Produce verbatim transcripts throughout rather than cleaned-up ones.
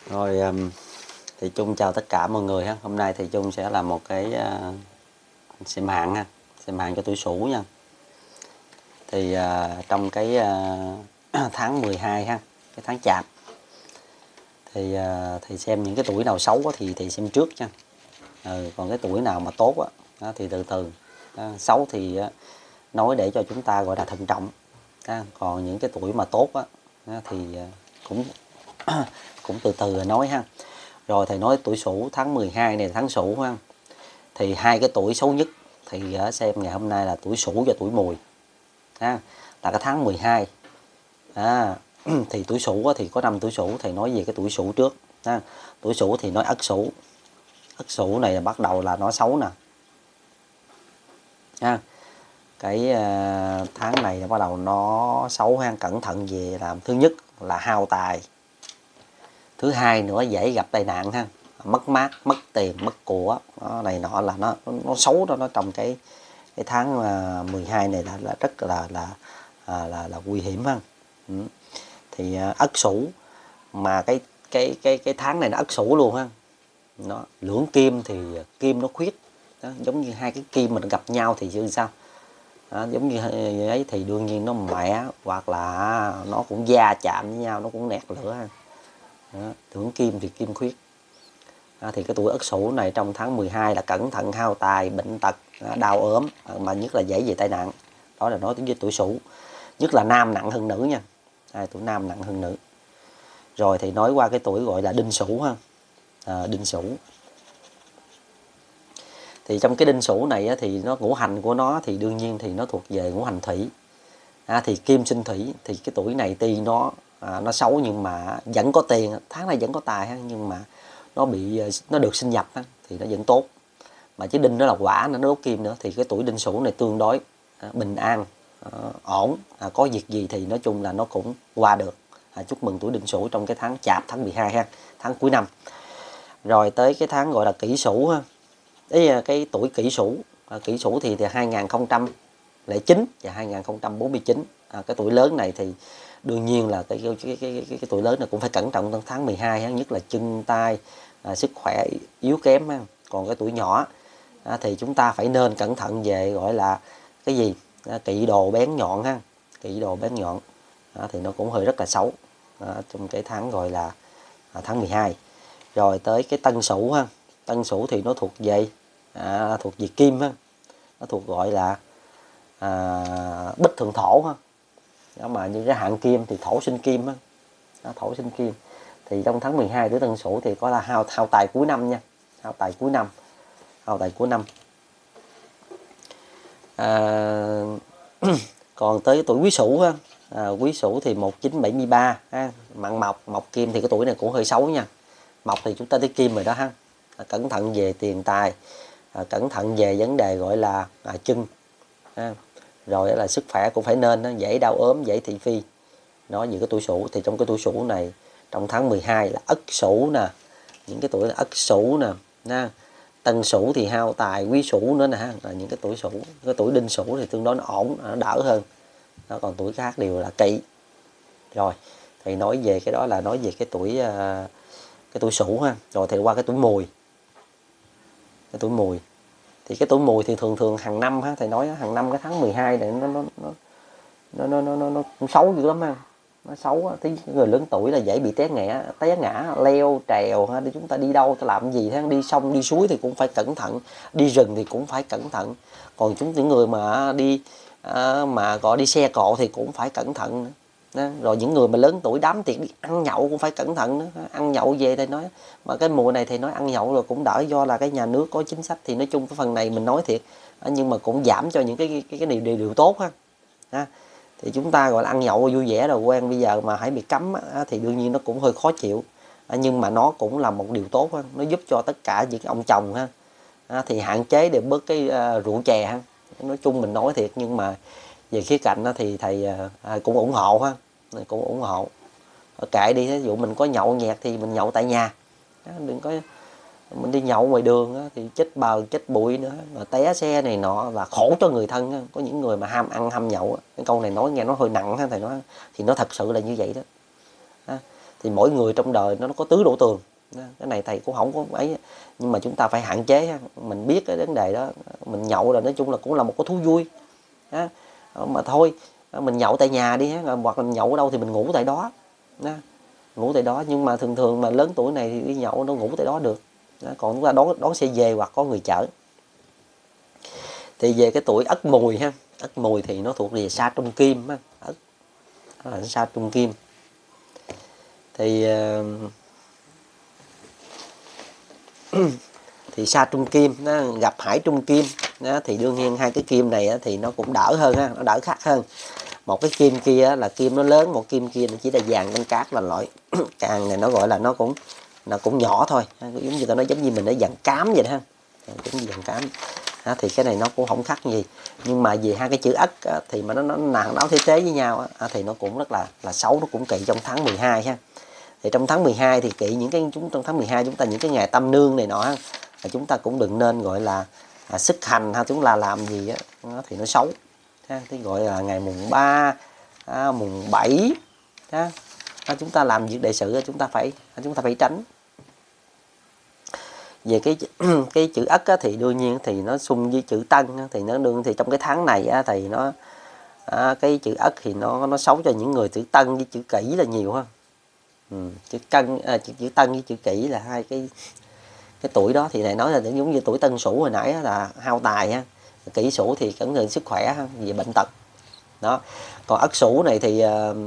Rồi um, thì Trung chào tất cả mọi người ha. Hôm nay thì Trung sẽ làm một cái uh, xem hạn ha, xem hạn cho tuổi Sửu nha. Thì uh, trong cái uh, tháng mười hai ha, cái tháng Chạp thì uh, thì xem những cái tuổi nào xấu á, thì thì xem trước nha. Ừ, còn cái tuổi nào mà tốt á, đó, thì từ từ. Đó, xấu thì uh, nói để cho chúng ta gọi là thận trọng. Đó, còn những cái tuổi mà tốt á, đó, thì uh, cũng cũng từ từ nói ha. Rồi thầy nói tuổi Sửu tháng mười hai này tháng Sửu ha. Thì hai cái tuổi xấu nhất thì ở xem ngày hôm nay là tuổi Sửu và tuổi Mùi. Ha, là cái tháng mười hai. À, thì tuổi Sửu thì có năm tuổi Sửu, thầy nói về cái tuổi Sửu trước. Ha, tuổi Sửu thì nói Ất Sửu. Ất Sửu này là bắt đầu là nó xấu nè. Ha, cái uh, tháng này bắt đầu nó xấu ha, cẩn thận về làm thứ nhất là hao tài. Thứ hai nữa dễ gặp tai nạn ha, mất mát, mất tiền, mất của, đó, này nọ là nó nó xấu đó, nó trong cái cái tháng mười hai này là, là rất là là là là, là nguy hiểm ha. Ừ. Thì Ất Sửu mà cái cái cái cái tháng này nó Ất Sửu luôn ha. Nó lưỡng kim thì kim nó khuyết. Đó, giống như hai cái kim mình gặp nhau thì như sao? Đó, giống như ấy thì đương nhiên nó mẻ hoặc là nó cũng va chạm với nhau, nó cũng nẹt lửa ha. Đó, lưỡng kim thì kim khuyết. À, thì cái tuổi Ất Sửu này trong tháng mười hai là cẩn thận hao tài, bệnh tật, đau ốm, mà nhất là dễ về tai nạn. Đó là nói đến với tuổi Sửu. Nhất là nam nặng hơn nữ nha. À, tuổi nam nặng hơn nữ. Rồi thì nói qua cái tuổi gọi là Đinh Sửu ha. À, Đinh Sửu. Thì trong cái Đinh Sửu này á, thì nó ngũ hành của nó thì đương nhiên thì nó thuộc về ngũ hành thủy. À, thì kim sinh thủy thì cái tuổi này tuy nó à, nó xấu nhưng mà vẫn có tiền, tháng này vẫn có tài ha, nhưng mà nó bị nó được sinh nhập ha, thì nó vẫn tốt. Mà chứ đinh nó là quả, nó đốt kim nữa, thì cái tuổi Đinh Sửu này tương đối à, bình an, à, ổn, à, có việc gì thì nói chung là nó cũng qua được. À, chúc mừng tuổi Đinh Sửu trong cái tháng Chạp, tháng mười hai ha, tháng cuối năm. Rồi tới cái tháng gọi là Kỷ Sửu ha. Đấy, cái tuổi Kỷ Sửu, à, Kỷ Sửu thì, thì hai nghìn không trăm lẻ chín và hai nghìn không trăm bốn mươi chín. À, cái tuổi lớn này thì đương nhiên là cái cái, cái, cái, cái, cái tuổi lớn này cũng phải cẩn trọng trong tháng mười hai ha, nhất là chân tay, à, sức khỏe yếu kém ha. Còn cái tuổi nhỏ à, thì chúng ta phải nên cẩn thận về gọi là cái gì, à, kỵ đồ bén nhọn ha, kỵ đồ bén nhọn, à, thì nó cũng hơi rất là xấu à, trong cái tháng gọi là à, tháng mười hai. Rồi tới cái Tân Sửu ha. Tân Sửu thì nó thuộc về à, thuộc về kim ha, nó thuộc gọi là à, bích thượng thổ ha. Đó, mà như cái hạng kim thì thổ sinh kim á, đó, thổ sinh kim. Thì trong tháng mười hai tuổi Tân Sửu thì có là hao hao tài cuối năm nha, hao tài cuối năm, hao tài cuối năm. À, còn tới tuổi Quý Sửu ha. À, Quý Sửu thì một nghìn chín trăm bảy mươi ba ha, mặn mộc, mộc kim thì cái tuổi này cũng hơi xấu nha. Mộc thì chúng ta thấy kim rồi đó ha. À, cẩn thận về tiền tài, à, cẩn thận về vấn đề gọi là à, chân ha. Rồi là sức khỏe cũng phải nên, nó dễ đau ốm, dễ thị phi. Nó như cái tuổi Sửu thì trong cái tuổi Sửu này trong tháng mười hai là Ất Sửu nè, những cái tuổi là Ất Sửu nè, nha. Tân Sửu thì hao tài, Quý Sửu nữa nè ha, là những cái tuổi Sửu. Cái tuổi Đinh Sửu thì tương đối nó ổn, nó đỡ hơn. Nó còn tuổi khác đều là Kỵ. Rồi thì nói về cái đó là nói về cái tuổi cái tuổi Sửu ha. Rồi thì qua cái tuổi Mùi. Cái tuổi Mùi thì cái tuổi Mùi thì thường thường hàng năm ha, thầy nói hàng năm cái tháng mười hai này nó nó nó nó nó nó, nó, nó cũng xấu dữ lắm ha. Nó xấu á, thì người lớn tuổi là dễ bị té ngã, té ngã, leo trèo ha, để chúng ta đi đâu ta làm gì ha, đi sông đi suối thì cũng phải cẩn thận, đi rừng thì cũng phải cẩn thận. Còn chúng những người mà đi à, mà gọi đi xe cộ thì cũng phải cẩn thận nữa. Đó. Rồi những người mà lớn tuổi đám tiệc đi ăn nhậu cũng phải cẩn thận nữa. Ăn nhậu về thì nói mà cái mùa này thì nói ăn nhậu rồi cũng đỡ, do là cái nhà nước có chính sách thì nói chung cái phần này mình nói thiệt, nhưng mà cũng giảm cho những cái cái cái điều điều, điều tốt ha. Ha. Thì chúng ta gọi là ăn nhậu vui vẻ rồi quen, bây giờ mà hãy bị cấm á, thì đương nhiên nó cũng hơi khó chịu, à, nhưng mà nó cũng là một điều tốt ha. Nó giúp cho tất cả những ông chồng ha, à, thì hạn chế để bớt cái uh, rượu chè ha. Nói chung mình nói thiệt, nhưng mà về khía cạnh đó thì thầy uh, cũng ủng hộ ha, cũng ủng hộ. Kệ đi, ví dụ mình có nhậu nhẹt thì mình nhậu tại nhà, đừng có mình đi nhậu ngoài đường á, thì chết bờ chết bụi nữa, mà té xe này nọ và khổ cho người thân á. Có những người mà ham ăn ham nhậu á. Cái câu này nói nghe nó hơi nặng ha thầy nói, thì nó thật sự là như vậy đó. thì mỗi người trong đời nó có tứ đổ tường. Cái này thầy cũng không có ấy, nhưng mà chúng ta phải hạn chế ha. Mình biết cái vấn đề đó, mình nhậu là nói chung là cũng là một cái thú vui ha. Mà thôi mình nhậu tại nhà đi ha, hoặc mình nhậu ở đâu thì mình ngủ tại đó ha. Ngủ tại đó, nhưng mà thường thường mà lớn tuổi này thì đi nhậu nó ngủ tại đó được ha. Còn chúng ta đón đón xe về hoặc có người chở. Thì về cái tuổi Ất Mùi ha, Ất Mùi thì nó thuộc về sa trung kim ha. Ất là sa trung kim thì thì sa trung kim nó gặp hải trung kim đó, thì đương nhiên hai cái kim này thì nó cũng đỡ hơn ha, nó đỡ khác hơn. Một cái kim kia là kim nó lớn, một kim kia nó chỉ là vàng canh cát, là loại càng này nó gọi là nó cũng nó cũng nhỏ thôi, giống như ta nói giống như mình nó vàng cám vậy đó ha, giống như vàng cám. À, thì cái này nó cũng không khác gì, nhưng mà về hai cái chữ Ất à, thì mà nó nó nàng đấu thế tế với nhau à, thì nó cũng rất là là xấu, nó cũng kỵ trong tháng mười hai ha. Thì trong tháng mười hai thì kỵ những cái chúng trong tháng mười hai chúng ta những cái ngày tâm nương này nọ, à, chúng ta cũng đừng nên gọi là à, sức hành ha, chúng ta làm gì á thì nó xấu ha. Thì gọi là ngày mùng ba, à, mùng bảy ha, à, chúng ta làm việc đại sự chúng ta phải chúng ta phải tránh. Về cái cái chữ Ất á, thì đương nhiên thì nó xung với chữ Tân á, thì nó đương thì trong cái tháng này á, thì nó à, cái chữ Ất thì nó nó xấu cho những người chữ Tân với chữ Kỷ là nhiều ha. Ừ, chữ Cân à, chữ, chữ Tân với chữ Kỷ là hai cái cái tuổi đó, thì này nói là giống như tuổi Tân Sửu hồi nãy là hao tài ha, Kỷ Sửu thì cẩn thận sức khỏe ha, về bệnh tật đó. Còn Ất Sửu này thì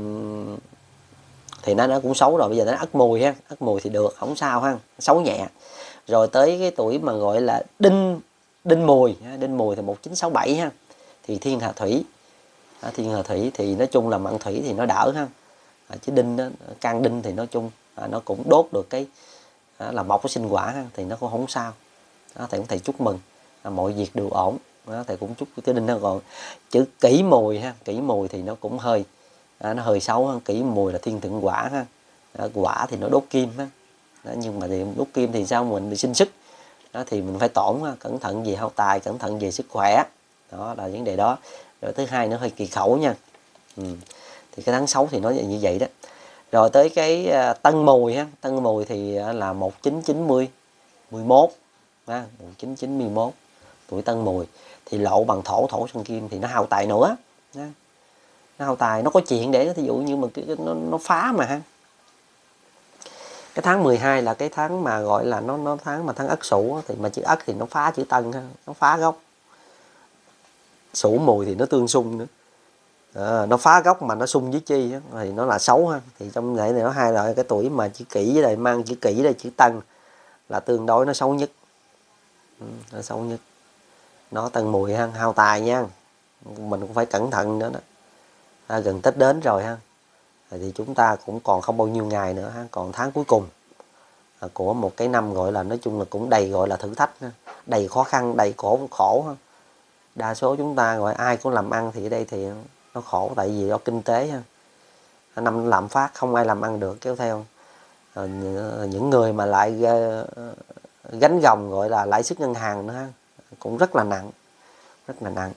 thì nó nó cũng xấu rồi, bây giờ nó Ất Mùi ha, Ất Mùi thì được không sao ha, xấu nhẹ. Rồi tới cái tuổi mà gọi là Đinh Đinh Mùi, Đinh Mùi thì một chín sáu bảy ha, thì thiên hà thủy, thiên hà thủy thì nói chung là mệnh thủy thì nó đỡ ha. À, chứ đinh đó, can đinh thì nói chung à, nó cũng đốt được cái à, là mộc cái sinh quả ha, thì nó cũng không sao. Đó, thầy cũng thầy chúc mừng à, mọi việc đều ổn. Đó, thầy cũng chúc cái đinh nó còn chữ Kỷ Mùi ha, Kỷ Mùi thì nó cũng hơi à, nó hơi xấu ha. Kỷ Mùi là thiên thượng quả ha, à, quả thì nó đốt kim ha. Đó, nhưng mà thì đốt kim thì sao mình bị sinh sức đó, thì mình phải tổn ha. Cẩn thận về hao tài, cẩn thận về sức khỏe, đó là vấn đề đó. Rồi thứ hai nó hơi kỳ khẩu nha. Ừ. Thì cái tháng sáu thì nó như vậy đó. Rồi tới cái uh, Tân Mùi ha, Tân Mùi thì uh, là một chín chín mốt ha, một chín chín mốt tuổi Tân Mùi thì lộ bằng thổ, thổ sinh kim thì nó hao tài nữa ha. Nó hao tài, nó có chuyện để thí dụ như mà cái, nó, nó phá mà ha. Cái tháng mười hai là cái tháng mà gọi là nó nó tháng mà tháng Ất Sửu thì mà chữ Ất thì nó phá chữ Tân ha, nó phá gốc. Sửu Mùi thì nó tương xung nữa. À, nó phá gốc mà nó xung với chi á, thì nó là xấu ha. Thì trong này nó hai loại cái tuổi mà chữ Kỷ với lại mang chữ Kỷ là chữ Tân là tương đối nó xấu nhất. Ừ, nó xấu nhất. Nó Tân Mùi ha, hao tài nha. Mình cũng phải cẩn thận nữa đó. À, gần Tết đến rồi ha. Thì chúng ta cũng còn không bao nhiêu ngày nữa ha, còn tháng cuối cùng à, của một cái năm gọi là nói chung là cũng đầy gọi là thử thách ha. Đầy khó khăn, đầy khổ khổ ha. Đa số chúng ta gọi ai cũng làm ăn thì ở đây thì nó khổ, tại vì do kinh tế ha. Năm lạm phát không ai làm ăn được kéo theo à, những người mà lại gánh gồng gọi là lãi suất ngân hàng nữa ha, cũng rất là nặng, rất là nặng.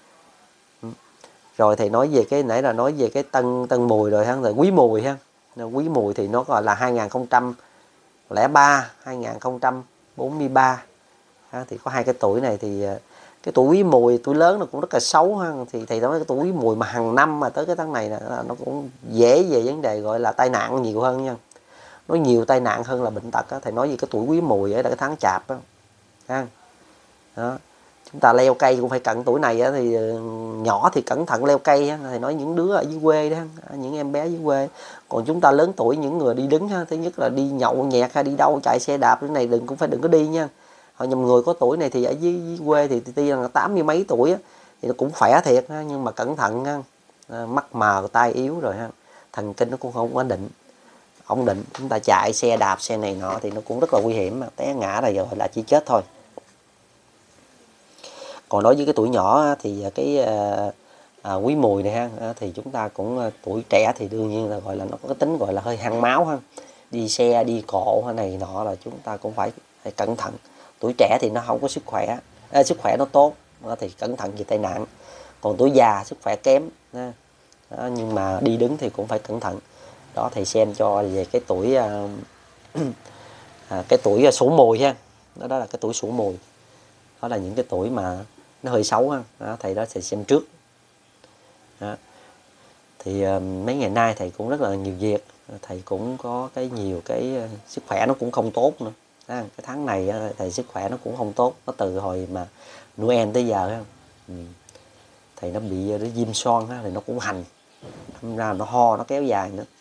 Rồi thì nói về cái nãy là nói về cái Tân Tân Mùi rồi ha, rồi Quý Mùi ha. Quý Mùi thì nó gọi là hai nghìn không trăm lẻ ba, hai nghìn không trăm bốn mươi ba ha, thì có hai cái tuổi này thì cái tuổi Quý Mùi tuổi lớn nó cũng rất là xấu ha. Thì thầy nói cái tuổi Quý Mùi mà hàng năm mà tới cái tháng này là nó cũng dễ về vấn đề gọi là tai nạn nhiều hơn nha, nó nhiều tai nạn hơn là bệnh tật á. Thầy nói về cái tuổi Quý Mùi ấy là cái tháng Chạp đó ha. Đó, chúng ta leo cây cũng phải cận tuổi này á, thì nhỏ thì cẩn thận leo cây á. Thầy nói những đứa ở dưới quê đó, những em bé dưới quê. Còn chúng ta lớn tuổi những người đi đứng ha, thứ nhất là đi nhậu nhẹt hay đi đâu chạy xe đạp cái này đừng cũng phải đừng có đi nha. Họ nhầm người có tuổi này thì ở dưới, dưới quê thì tuy là tám mươi mấy tuổi á, thì nó cũng khỏe thiệt ha, nhưng mà cẩn thận ha. À, mắt mờ tai yếu rồi ha, thần kinh nó cũng không ổn định ổn định chúng ta chạy xe đạp xe này nọ thì nó cũng rất là nguy hiểm, mà té ngã là rồi là chỉ chết thôi. Còn đối với cái tuổi nhỏ thì cái à, à, Quý Mùi này ha, thì chúng ta cũng tuổi trẻ thì đương nhiên là gọi là nó có cái tính gọi là hơi hăng máu ha, đi xe đi cộ này nọ là chúng ta cũng phải, phải cẩn thận. Tuổi trẻ thì nó không có sức khỏe à, sức khỏe nó tốt thì cẩn thận về tai nạn. Còn tuổi già sức khỏe kém à, nhưng mà đi đứng thì cũng phải cẩn thận Đó, thầy xem cho về cái tuổi à, à, cái tuổi Sửu Mùi ha. Đó, đó là cái tuổi Sửu Mùi. Đó là những cái tuổi mà nó hơi xấu ha. Đó, thầy đó thầy xem trước. Đó. Thì uh, mấy ngày nay thầy cũng rất là nhiều việc, thầy cũng có cái nhiều cái uh, sức khỏe nó cũng không tốt nữa. Đó, cái tháng này uh, thầy sức khỏe nó cũng không tốt, nó từ hồi mà Noel tới giờ ha. Ừ. Thầy nó bị uh, nó viêm son ha, thì nó cũng hành, đâm ra nó ho, nó kéo dài nữa.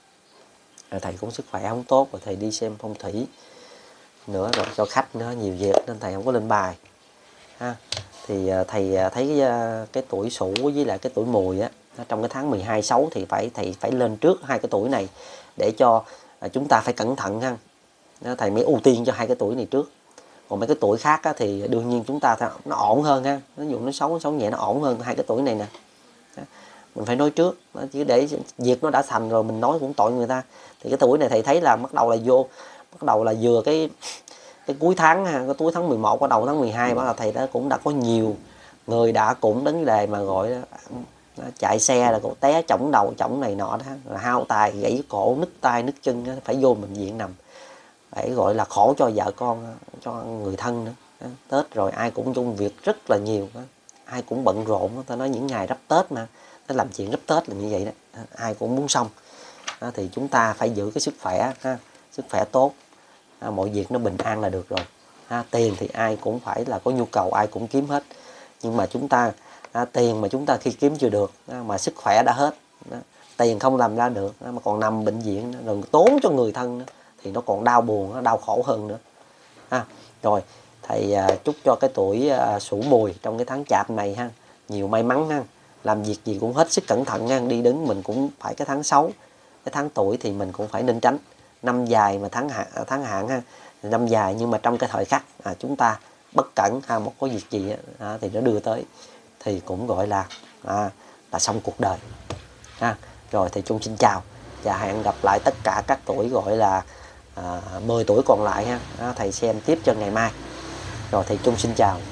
Rồi thầy cũng sức khỏe không tốt, rồi thầy đi xem phong thủy nữa, rồi cho khách nữa, nhiều việc nên thầy không có lên bài ha. Thì uh, thầy uh, thấy uh, cái tuổi Sửu với lại cái tuổi Mùi á, trong cái tháng mười hai xấu thì phải thầy phải lên trước hai cái tuổi này để cho à, chúng ta phải cẩn thận ha. Đó, thầy mới ưu tiên cho hai cái tuổi này trước. Còn mấy cái tuổi khác á, thì đương nhiên chúng ta nó ổn hơn ha. Ví dụ nó xấu nó xấu nhẹ nó ổn hơn hai cái tuổi này nè. Đó, mình phải nói trước. Đó, chứ để việc nó đã thành rồi mình nói cũng tội người ta. Thì cái tuổi này thầy thấy là bắt đầu là vô bắt đầu là vừa cái cái cuối tháng ha, cái cuối tháng mười một, bắt đầu tháng mười hai bắt đầu thầy đã cũng đã có nhiều người đã cũng đến đề mà gọi là chạy xe là cổ té chỏng đầu chỏng này nọ đó, là hao tài gãy cổ nứt tay nứt chân đó, phải vô bệnh viện nằm, phải gọi là khổ cho vợ con, cho người thân nữa. Đó, Tết rồi ai cũng công việc rất là nhiều đó. Ai cũng bận rộn đó. Ta nói những ngày đắp Tết mà nó làm chuyện đắp Tết là như vậy đó, ai cũng muốn xong đó, thì chúng ta phải giữ cái sức khỏe ha, sức khỏe tốt, à, mọi việc nó bình an là được rồi ha. Tiền thì ai cũng phải là có nhu cầu, ai cũng kiếm hết, nhưng mà chúng ta à, tiền mà chúng ta khi kiếm chưa được à, mà sức khỏe đã hết đó, tiền không làm ra được à, mà còn nằm bệnh viện rồi tốn cho người thân nữa, thì nó còn đau buồn, nó đau khổ hơn nữa ha. Rồi thầy à, chúc cho cái tuổi à, Sửu Mùi trong cái tháng Chạp này ha, nhiều may mắn ha, làm việc gì cũng hết sức cẩn thận ha, đi đứng mình cũng phải cái tháng xấu, cái tháng tuổi thì mình cũng phải nên tránh. Năm dài mà tháng hạn tháng hạn ha, năm dài nhưng mà trong cái thời khắc à, chúng ta bất cẩn ha, một có việc gì à, thì nó đưa tới thì cũng gọi là à, là xong cuộc đời ha. Rồi thầy Trung xin chào và hẹn gặp lại tất cả các tuổi gọi là à, mười tuổi còn lại ha. À, thầy xem tiếp cho ngày mai. Rồi thầy Trung xin chào.